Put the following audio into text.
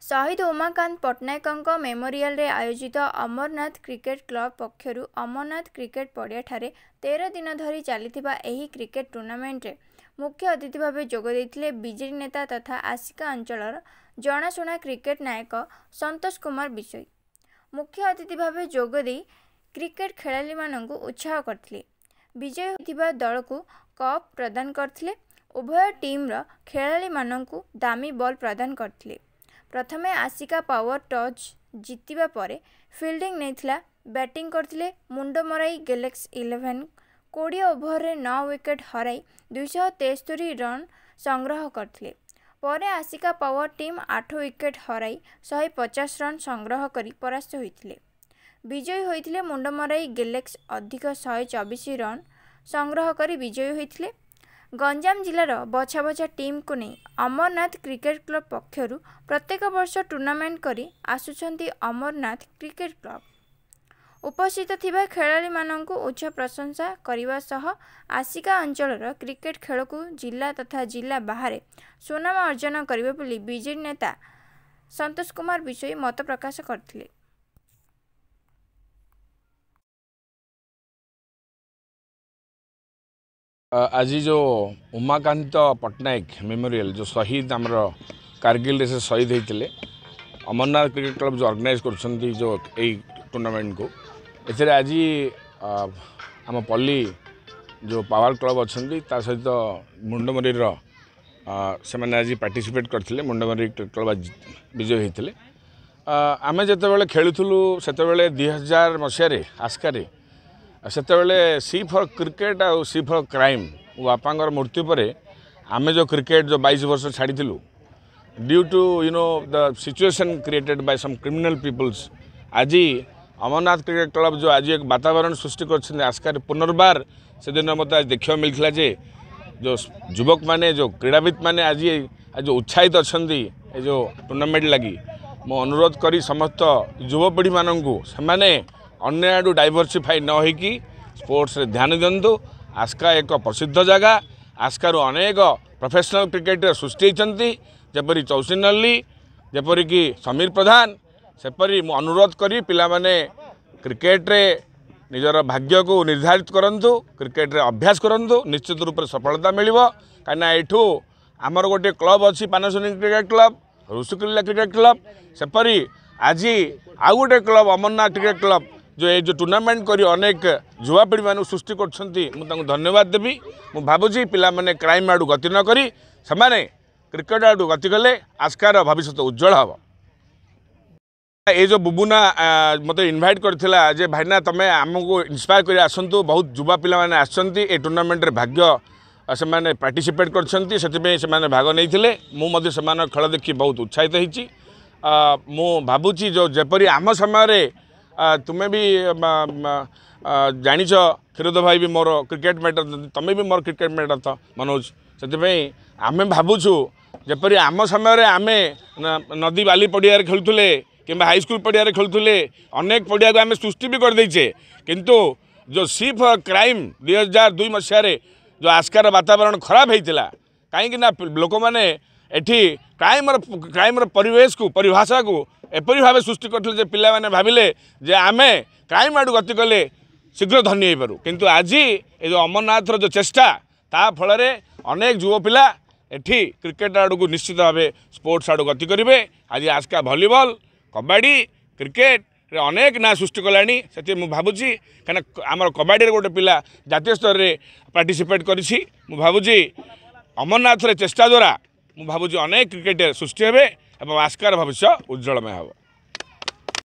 शहीद उमाकांत पट्टनायक मेमोरियल रे आयोजित अमरनाथ क्रिकेट क्लब पक्षर अमरनाथ क्रिकेट पड़िया 13 दिन धरी चलता एही क्रिकेट टूर्नामेंट रे मुख्य अतिथि भाव जोगदे बीजेडी नेता तथा आसिका अंचल जनाशुना क्रिकेट नायक संतोष कुमार विषय मुख्य अतिथि भाव जोगदे क्रिकेट खेलाड़ी मानू उत्साह करथिले। विजय होतिबा दल को कप प्रदान करथिले। उभय टीम रो खेलाड़ी मानू दामी बॉल प्रदान करथिले। प्रथमे आसिका पावर टच जितिबा परे फील्डिंग नेथिला बैटिंग करथिले। मुंड मराई गैलेक्सी 11 20 ओभर रे 9 विकेट हराई 273 रन संग्रह करथिले। परे आसिका पावर टीम 8 विकेट हराई 150 रन संग्रह करी परास्त होइथिले। विजयी होइथिले मुंड मराई गैलेक्सी अधिक 124 रन संग्रह करी विजयी होइथिले। गंजाम जिलार बछा बछा टीम को नहीं अमरनाथ क्रिकेट क्लब पक्षर प्रत्येक वर्ष टूर्नामेंट करी आसुछंती अमरनाथ क्रिकेट क्लब। उपस्थित थिबा खेलाड़ी माननकु उच्च प्रशंसा करने सह आसिका अंचलर क्रिकेट खेल को जिला तथा जिला बाहर सुनाम अर्जन करिवे बोली बीजेडी नेता संतोष कुमार विषय मत प्रकाश करथिले। आज जो उमाकांत पट्टनायक मेमोरियल जो शहीद आमर कारगिल से शहीद होते अमरनाथ क्रिकेट क्लब जो ऑर्गेनाइज कर जो यही टूर्नामेंट को एथे आज आम पल्ली जो पावर क्लब अच्छा सहित मुंडमरी से मैंने आज पार्टिसिपेट करते मुंडमरी क्रिकेट क्लब आज विजय होते आम जिते खेलुलु से 2000 मसीह आस्कार सेतेबेले सी फॉर क्रिकेट आ सी फॉर क्राइम बापांगर मृत्यु पर आमे जो क्रिकेट जो 22 वर्ष छाड़ीलु due to the situation created by some criminal peoples आज अमरनाथ क्रिकेट क्लब जो आज एक वातावरण सृष्टि कर आस्कार पुनर्बार से दिन मत आज देखा मिलता जे जो युवक माने जो क्रीड़ाविद माने आज उत्साहित अच्छा जो टूर्नामेंट लगी मो अनुरोध करी समस्त युवपीढ़ी मानू से अन्य आडू डाइवर्सिफाई न होइकी स्पोर्ट्स रे ध्यान दिंतु। आस्का एक प्रसिद्ध जगह आस्कार अनेक प्रोफेशनल क्रिकेटर सृष्टि होती जपरी चौसिन अल्ली जपरी कि समीर प्रधान सेपरी अनुरोध करी पिला माने क्रिकेट रे निजर भाग्य को निर्धारित करंतु क्रिकेट रे अभ्यास करंतु निश्चित रूप से सफलता मिलिबो काना एठू आमर गोटे क्लब अच्छी Panasonic cricket club Rushikulya cricket club सेपरी आज आउ गोटे क्लब अमरनाथ क्रिकेट क्लब जो ये जो टूर्नामेंट करी अनेक युवापीढ़ी मान सृष्टि कर धन्यवाद देवी। मु भावुची पिला माने क्राइम आडू गति न करी से क्रिकेट आडू गति कले आस्कार भविष्य उज्जवल हम। ये जो बुबुना मत इनभाइट करथिला जे भाईना तमे आमको इंस्पायर कर आसतु बहुत युवा पिला माने आछंती ए टूर्नामेंट रे भाग्य से माने पार्टिसिपेट करछंती सेतिबे से माने भाग नैथिले मु मध्ये समान खेल देखि बहुत उत्साहित होईची। मु भावुची जो जेपरी आम समय तुम्हें भी जानिछ क्षीरोद भाई भी मोर क्रिकेट मैटर तुम्हें भी मोर क्रिकेट मैटर था मनोज से आम भावुछु जपरी आम समय आम नदी बाली पड़िया खेलुले कि हाईस्कल पड़िया खेलुले अनेक पड़िया को आम सृष्टि भी करदेचे किंतु जो सी फॉर क्राइम 2002 मसीह जो आस्कार वातावरण खराब होता कहीं लोक मैंने एठी क्राइम परिवेश को परिभाषा को एपरी भाव सृष्टि करते पिला माने भाविले जे आमे क्राइम आडू गति कले शीघ्र धनी हो पारू किंतु आज ये जो अमरनाथ जो चेष्टा ता फल अनेक युव पिला एठी क्रिकेट आडू को निश्चित भाव स्पोर्ट्स आडू गति करेंगे। आज आस्का भलीबॉल कबाडी क्रिकेट रे अनेक ना सृष्टि कलानी से भावुची कहीं आम कबाडी गोटे पिला जातीय स्तर में पार्टिसिपेट करिछि मु भावुची अमरनाथ रे चेष्टा द्वारा मु भावुची अनेक क्रिकेटर सृष्टि हेबे एवं आस्कार भविष्य उज्जवलमय हो।